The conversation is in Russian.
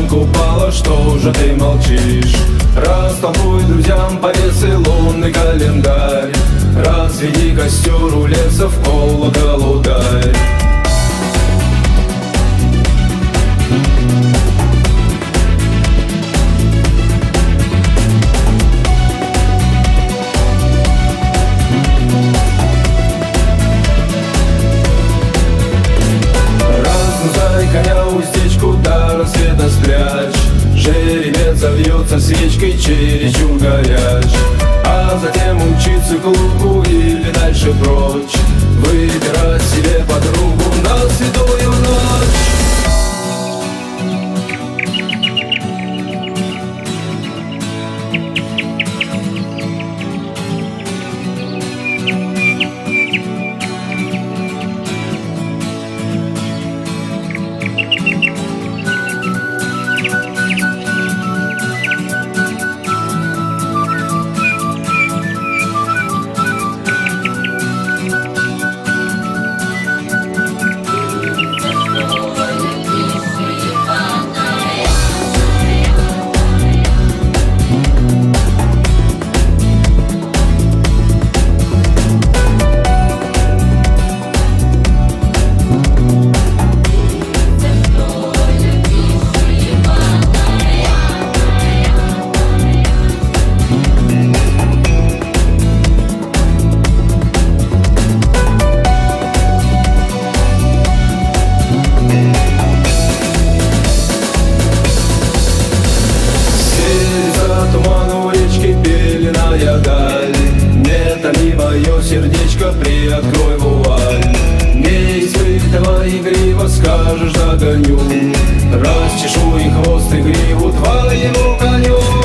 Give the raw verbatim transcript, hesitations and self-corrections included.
банк упала, что же ты молчишь? Растолкуй друзьям, повесы лунный календарь, разведи костер у леса, в колокол ударь. Коня уздечку до рассвета спрячь, жеребец завьется свечкой, чересчур горяч, а затем умчится к лугу или дальше прочь, выбирать себе подругу на святую ночь. Мое сердечко, приоткрой вуаль, не испытывай игриво, скажешь догоню, расчешу и хвост и гриву твоему коню.